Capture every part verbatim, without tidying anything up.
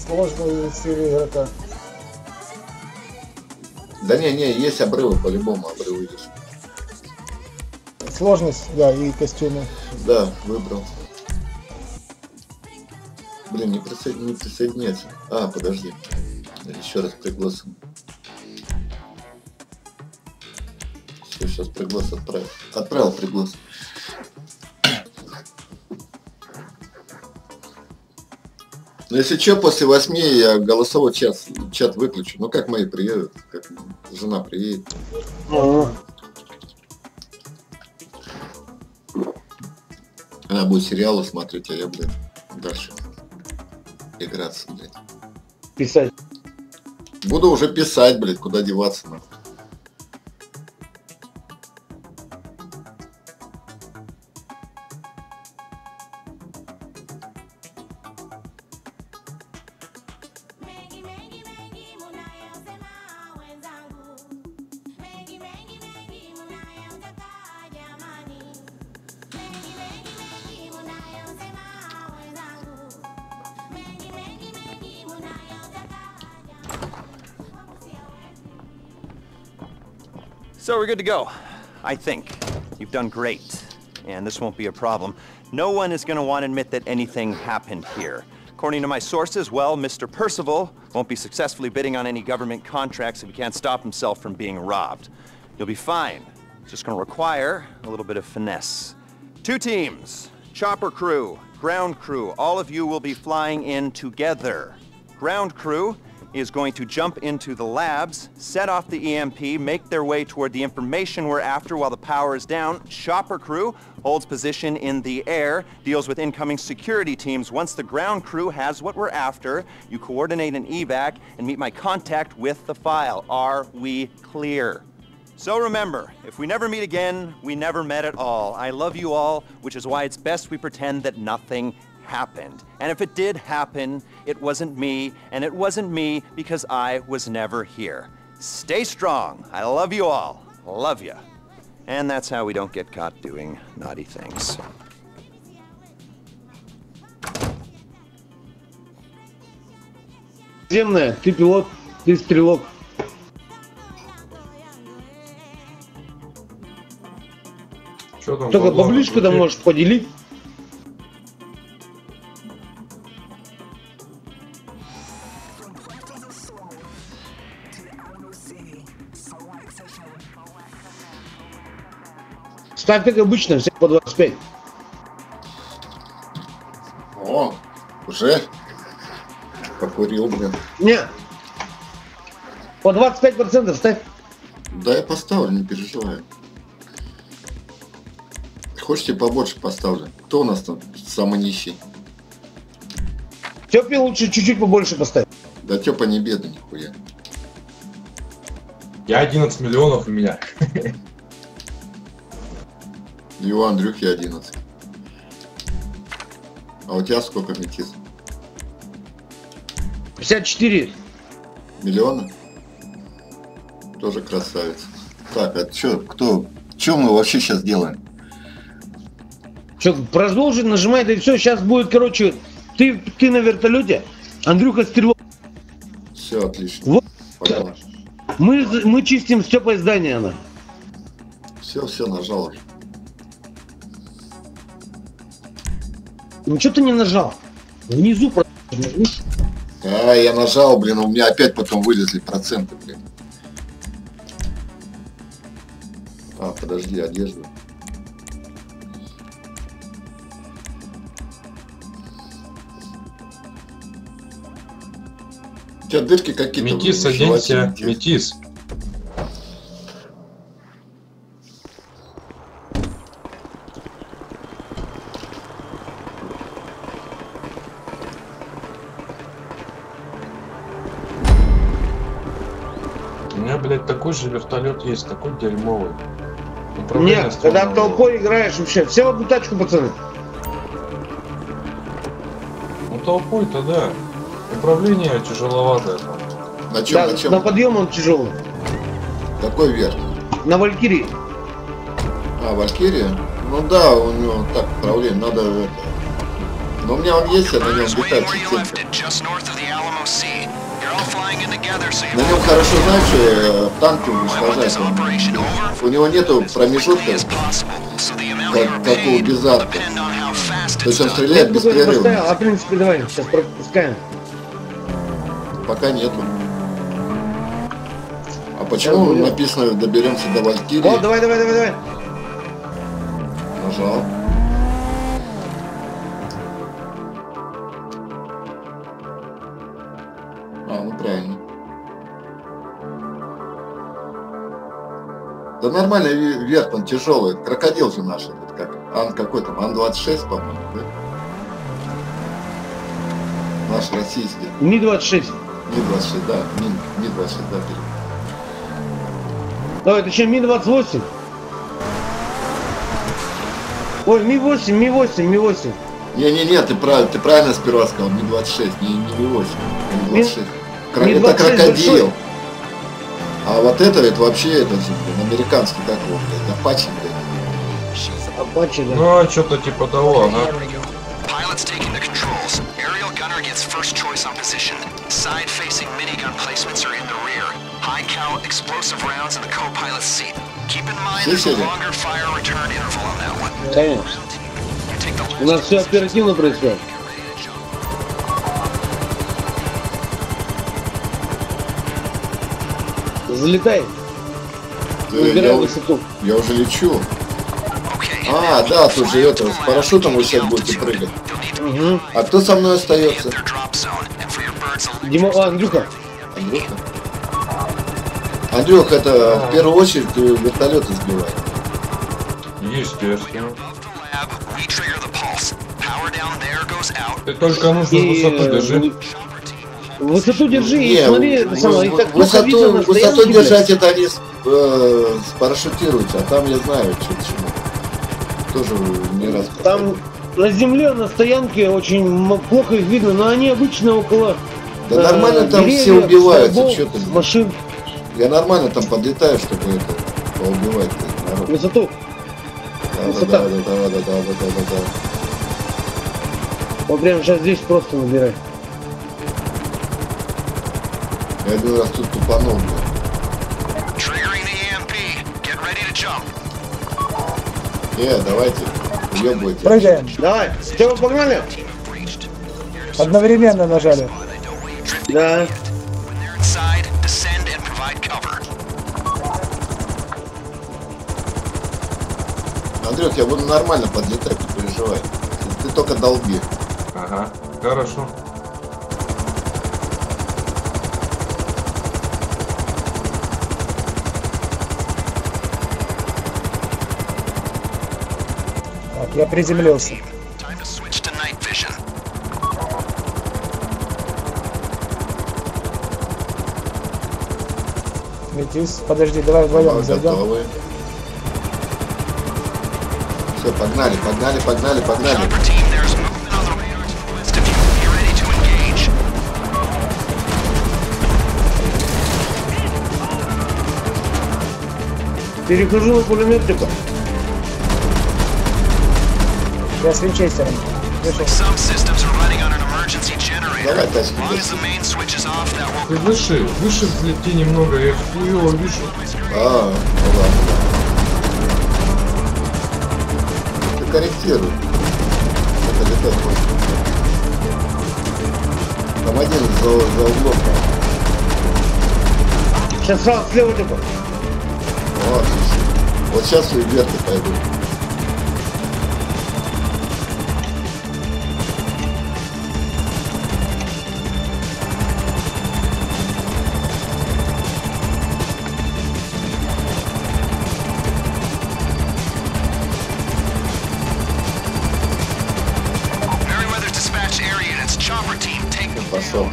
сложные силы игрока. Да не, не, есть обрывы, по-любому обрывы есть. Сложность, да, и костюмы. Да, выбрал. Блин, не, присо... не присоединяется. А, подожди. Еще раз пригласим. Все, сейчас приглас отправил. Отправил приглас. Но если что, после восьми я голосовой чат, чат выключу. Ну как мои приедут, как жена приедет. А-а-а. Она будет сериалы смотреть, а я, блин, дальше играться, блядь. Писать. Буду уже писать, блядь, куда деваться, нахуй. So we're good to go, I think. You've done great, and this won't be a problem. No one is going to want to admit that anything happened here. According to my sources, well, Mister Percival won't be successfully bidding on any government contracts if he can't stop himself from being robbed. You'll be fine. It's just going to require a little bit of finesse. Two teams, chopper crew, ground crew, all of you will be flying in together. Ground crew is going to jump into the labs, set off the E M P, make their way toward the information we're after while the power is down. Chopper crew holds position in the air, deals with incoming security teams. Once the ground crew has what we're after, you coordinate an evac and meet my contact with the file. Are we clear? So remember, if we never meet again, we never met at all. I love you all, which is why it's best we pretend that nothing happened. And if it did happen, it wasn't me, and it wasn't me because I was never here. Stay strong. I love you all. Love ya. And that's how we don't get caught doing naughty things. Земная, ты пилот, ты стрелок. Только поближе да можешь поделить. Ставь как обычно, все по двадцать пять. О, уже покурил, блин. Не, по двадцать пять процентов ставь. Да, я поставлю, не переживай. Хочешь, тебе побольше поставлю? Кто у нас там самый нищий? Тёпе лучше чуть-чуть побольше поставь. Да Тёпа не бедный, нихуя. Я одиннадцать миллионов у меня. И у Андрюхи одиннадцать. А у тебя сколько, Метис? пятьдесят четыре. Миллиона? Тоже красавец. Так, а чё, кто, чё мы вообще сейчас делаем? Чё, продолжить, нажимай, да и все. Сейчас будет, короче, ты, ты на вертолете, Андрюха стрелок. Все, отлично. Вот. Погнали. Мы, мы чистим Стёпой здание, она. Все, все, нажал уже. Ну что ты не нажал? Внизу про... А, я нажал, блин, у меня опять потом вылезли проценты, блин. А, подожди, одежду. У тебя дырки какие-то. Метис, оденься, Метис. У меня, блядь, такой же вертолет есть, такой дерьмовый. Нет, когда толпой играешь вообще, все в одну тачку, пацаны. Ну толпой-то да. Управление тяжеловатое там. На чем, Да, на чем? на подъем он тяжелый. Какой верх? На Валькирии. А, Валькирия? Ну да, у него так, управление, надо это, Но у меня он есть, я на нем летаю частенько. На нем хорошо, знаешь, танки уничтожать. У него нету промежутка, как, как у Безарка. То есть он стреляет беспрерывно. А в принципе давай, сейчас пропускаем. Пока нету. А почему написано доберемся до Валькирии? О, давай, давай, давай, давай. Нажал. А, ну правильно. Да нормально, верт, он тяжелый. Крокодил же наш этот, как Ан какой там, Ан двадцать шесть, по-моему, да? Наш российский. Ми двадцать шесть. Ми двадцать шесть, да. Ми, Ми двадцать шесть, да. Давай, это что, Ми двадцать восемь? Ой, Ми восемь, Ми восемь, Ми восемь. Не-не-не, ты правильно, ты правильно сперва сказал, Ми двадцать шесть, не, не Ми восемь, Ми двадцать шесть. Кро... Ми это двадцать шесть крокодил. большой. А вот это, это вообще, это же, блин, американский такой, блядь, Апачи, блядь. Апачи, да. Ну, а что-то типа того, ага. Pilots taking the controls. Aerial gunner gets first choice on position. Side-facing minigun placements are in the rear. High-cal explosive rounds in the co-pilot's seat. Keep in mind there's a longer fire return interval on that one. Конечно. У нас все оперативно происходит. Залетай. Набирай Я, высоту. я уже лечу. А, да, тут же это, с парашютом вы сейчас будете прыгать. Угу. А кто со мной остается? Дима, а, Андрюха. Андрюха? Андрюх, это в первую очередь вертолеты сбивает. Естественно. Ты только нужно И, высоту держи. Высоту держи и Не, смотри, это самое, их так плохо видно высоту, на высоту стоянке, блядь. держать это они с, э, спарашютируются, а там я знаю, что к чему. Тоже не раз. Там на земле, на стоянке очень м- плохо их видно, но они обычно около Да нормально там деревьев, все убиваются, столбов, что ты. машин. Я нормально там подлетаю, чтобы это поубивать народ. Высоту. Да, да, высота. да, да, да, да, да, да, да, да. Вот прямо сейчас здесь просто набирай. Я один раз тут тупанул, блин. Э, давайте, уебывайте. Прыгаем. Давай, все, погнали? Одновременно нажали. Да. Андрюх, я буду нормально подлетать, не переживай. Ты, ты только долби. Ага, хорошо. Так, я приземлился. Летис, подожди, давай вдвоем зайдем. Готовы. Все, погнали, погнали, погнали, погнали. Перехожу на пулеметчика. Я с винчестером. Вышел. Давай, тачки. Ты выше, выше взлети немного, я хуёво вижу. А, ну ладно, да. Ты корректируй. Это летать можно. Там один за, за углом. Сейчас сразу слева типа. О, отлично. Вот сейчас и вверх пойду. Пошел.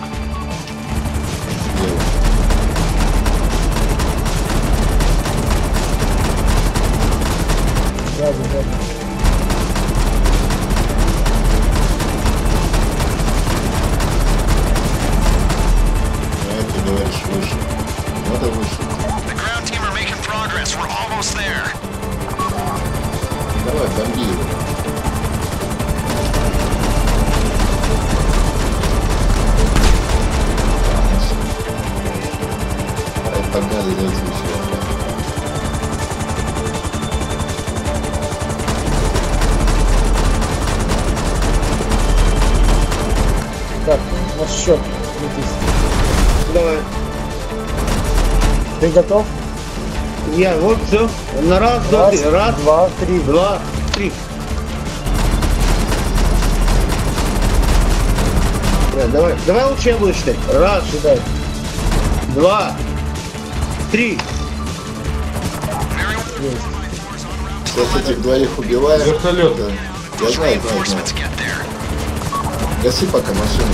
Сзади, сзади. А ты говоришь выше. Надо выше. Давай, бомби его. На счет. Летись. Давай. Ты готов? Я, вот, все. На раз, два, три. Раз, два, три. два, три. Да, давай, давай лучше я буду считать. Раз, Считай. два, три. Есть. Сейчас этих двоих убиваем. Вертолет. Да. Я знаю, знаю, знаю. Reinforcements get there. Гаси пока машину.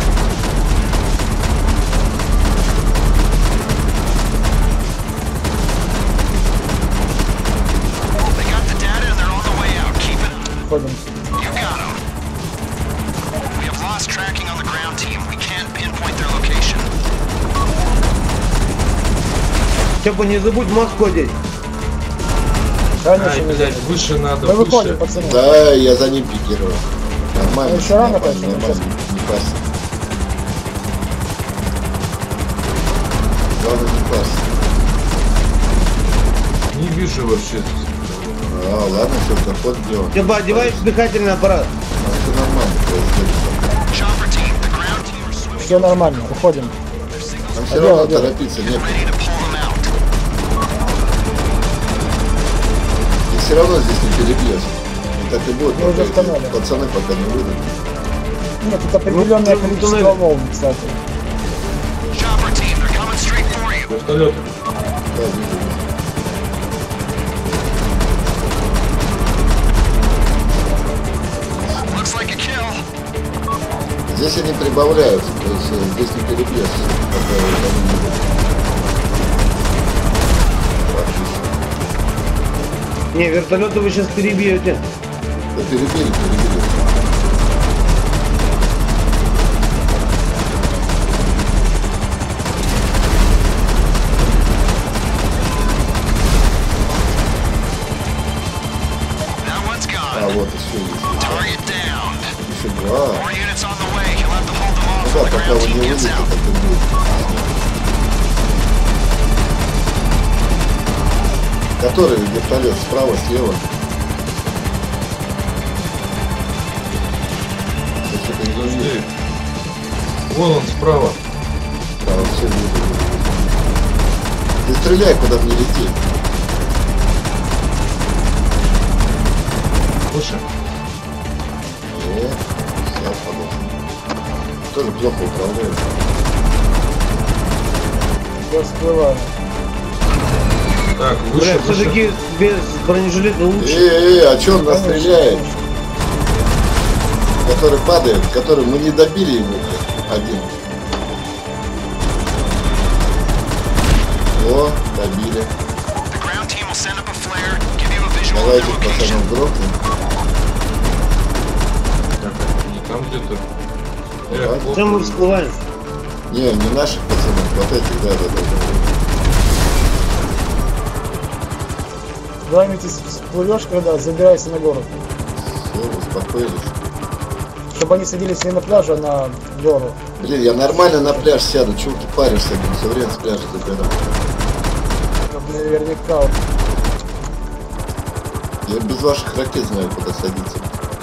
They got the data and they're on the way out. Keep it up. Ходим. You got them. We have lost tracking on the ground team. We can't pinpoint their location. Степа, не забудь Москву одеть. Конечно, Ай, не блядь, забудь. выше надо, Мы выходим, выше. пацаны. Да, я за ним пикирую. Нормально. Ну, еще рано, нормально, конечно, нормально. сейчас. Не парься. Главное не парься. Не вижу вообще. А, ладно, все, заход делаем. Степа, одевай дыхательный аппарат. Все нормально происходит. Chopper team, the ground team are swimming. Все нормально, уходим. Нам все Одел, равно одел. торопиться нет. Ready to pull them out. И все равно здесь не перебьешь. И так и будет, Мы уже пока в канале. эти пацаны пока не выйдут. Нет, тут определенное Ну, количество туннель. волн, кстати. Chopper team, they're coming straight for you. Вертолет. Да, вижу, вижу. Looks like a kill. Здесь они прибавляются, то есть э, здесь не перебьешь. Пока они не будут. Отлично. Не, вертолеты вы сейчас перебьете. Да перебили, перебили. That one's А gone. вот еще есть. Target down. Еще два. More units on the way. You'll have to hold them Ну off да, when the пока ground вы team не gets выйдете, out. так и будет. Который вертолет? Справа, слева? Это что-то не Подожди. видно. Вон он справа. Справа, все вижу, вижу, вижу. Ты стреляй, куда мне лететь. Выше. Э, сейчас подожди. Тоже плохо управляет. Я всплываю. Так, выше, Бля, выше. все-таки без бронежилета лучше. Эй, эй, о чем нас Конечно, стреляет? конечно. Который падает, который мы не добили его, блядь, один. О, добили. The ground team will send up a flare, give you a visual of Давайте their location. пацанов грохнем. Так, не там где-то. Э, Ладно. вот. Чем мы всплываем? Не, не наших пацанов, вот этих, да, да, да. Главное, ты всплывешь, когда забирайся на гору. Все, успокоились. Чтобы они садились не на пляже, а на гору. Блин, я нормально на пляж сяду, чего ты паришься, блин, все время с пляжа забираю. Чтобы наверняка. Я без ваших ракет знаю, куда садиться.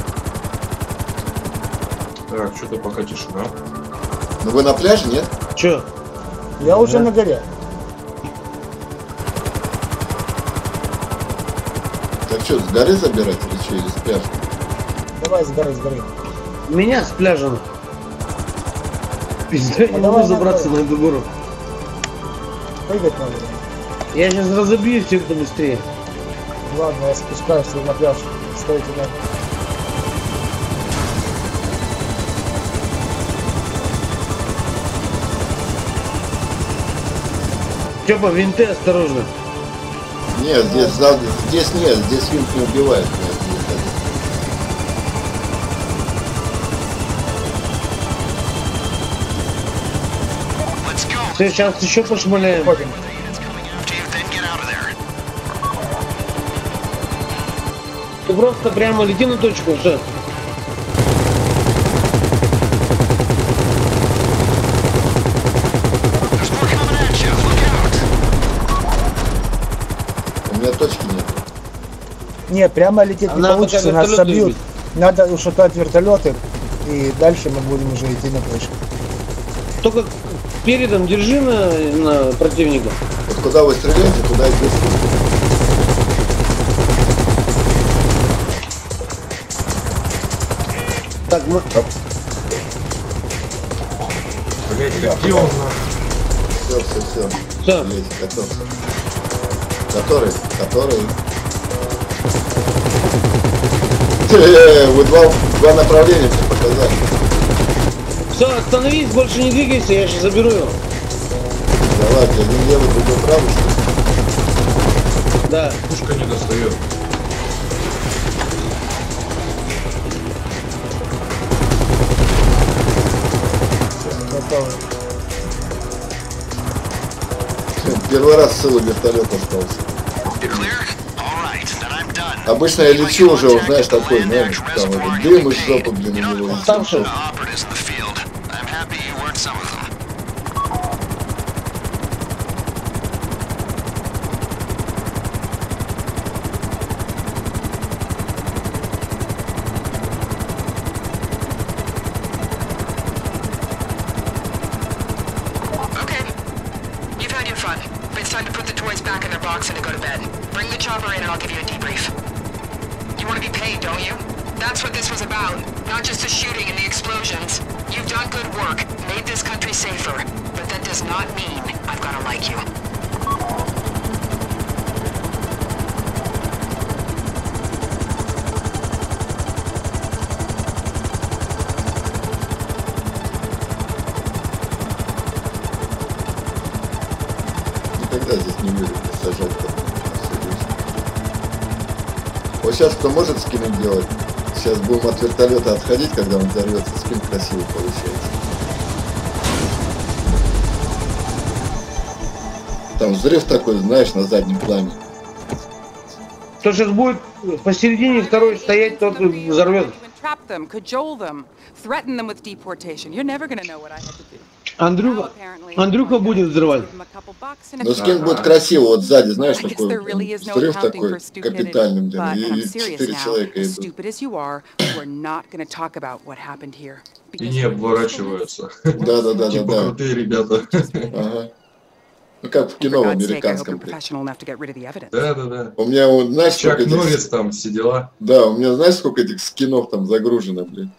Так, что-то пока тишина. Ну вы на пляже, нет? Че? Я уже на горе. Так что, с горы забирать или что, или с пляжа? Давай с горы, с горы. Меня с пляжем. Пизда, я не давай могу забраться на на эту гору. Прыгать надо. Я сейчас разобью всех, кто быстрее. Ладно, я спускаюсь на пляж. Стойте там. Степа, винты осторожно. Нет, здесь, за- здесь нет, здесь винт не убивает. Нет, нет, нет. Let's go. Все, сейчас еще пошмаляем. Ходим. Units coming after you, then get out of there. Ты просто прямо лети на точку, все. There's more coming at you. Look out. У меня точки нет. Нет, прямо лететь не Она получится, пока нас вертолет собьют. любит. Надо ушатать вертолеты, и дальше мы будем уже идти на точку. только передом держи на, на противника. Вот куда вы стреляете, туда и быстро. Так, мы... Блять, где он? Все, все, все. Все. Есть, готовься. Который? Который? Вы два, два направления мне показали. Все, остановись, больше не двигайся, я сейчас заберу его. Давайте, один левый, другой правый, что ли? Да. Пушка не достает. Готовы. Первый раз целый вертолет остался. You're clear? All right, then I'm done. Обычно я лечу уже, вот, знаешь, такой, знаешь, там вот, дым из жопы, блин, у него. Уставший. Operatives in the field. I'm happy you weren't some of them. Okay. You've had your fun. It's time to put the toys back in their box and to go to bed. Bring the chopper in and I'll give you a debrief. You want to be paid, don't you? That's what this was about. Not just the shooting and the explosions. You've done good work, made this country safer. But that does not mean I've got to like you. Никогда здесь не вырубить, сажать там. Вот сейчас кто может скин делать? Сейчас будем от вертолета отходить, когда он взорвется, скин красивый получается. Там взрыв такой, знаешь, на заднем плане. Кто сейчас будет посередине второй стоять, тот взорвет. Trap them, cajole them, threaten them with deportation. You're never gonna know what I had to do. Андрюха, Андрюха будет взрывать. Но скин будет красиво, вот сзади, знаешь, такой взрыв такой капитальный, блин, и четыре человека идут. И не обворачиваются. Да, да, да, да, Типа да. крутые ребята. Ага. Ну как в кино в американском. Да, да, да. У меня, вот, знаешь, Чак сколько Норрис этих... там, все дела. Да, у меня, знаешь, сколько этих скинов там загружено, блин.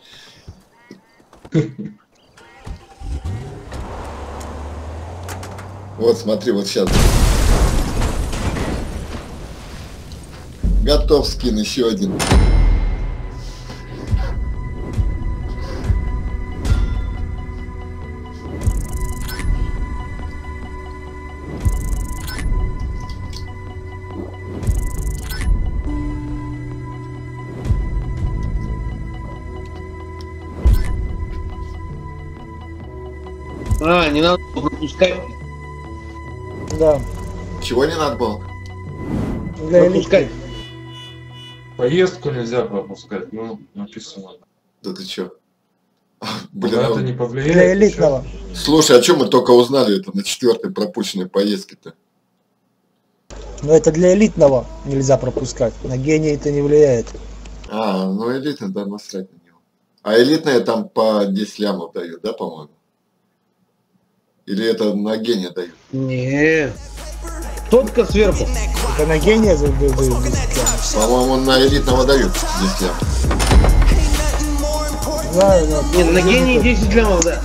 Вот, смотри, вот сейчас. Готов скин, еще один. А, не надо пропускать. Да. Чего не надо было? Для Пропускать. элиты. Поездку нельзя пропускать, ну, написано. Да ты чё? Блин, Блин, это а... не повлияет. Для элитного. Слушай, а чё мы только узнали это на четвертой пропущенной поездке-то? Но это для элитного нельзя пропускать. На гения это не влияет. А, ну элитный, да, насрать на него. А элитная там по десять лямов дают, да, по-моему? Или это на гения дают? Не. Тотка сверху. Это на гения задают. По-моему, на элитного дают десять лямов. Знаю, но... Нет, на гении десять лямов, да.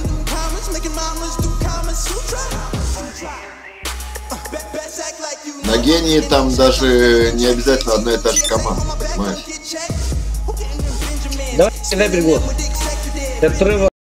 На гении там даже не обязательно одна и та же команда, понимаешь? Давай, дай приглас. Это